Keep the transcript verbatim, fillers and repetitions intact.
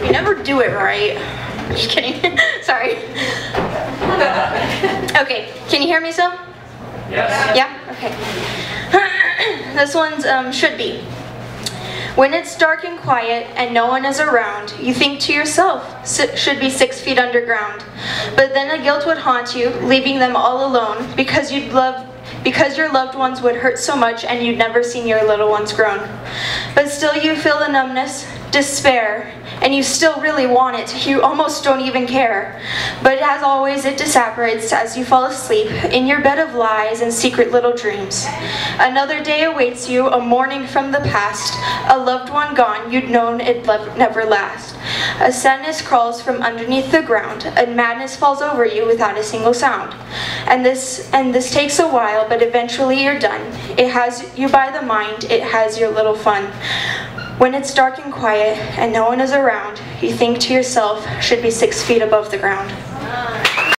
You never do it right. Just kidding. Sorry. Okay, can you hear me still? Yes. Yeah? Okay. This one's um, should be. When it's dark and quiet and no one is around, you think to yourself, should be six feet underground. But then a guilt would haunt you, leaving them all alone, because you'd love because your loved ones would hurt so much and you'd never seen your little ones grown. But still you feel the numbness, despair, and you still really want it. You almost don't even care. But as always, it disapparates as you fall asleep in your bed of lies and secret little dreams. Another day awaits you, a morning from the past, a loved one gone you'd known it'd never last. A sadness crawls from underneath the ground, and madness falls over you without a single sound. And this and this takes a while, but eventually you're done. It has you by the mind, it has your little fun. When it's dark and quiet and no one is around, you think to yourself, should be six feet above the ground.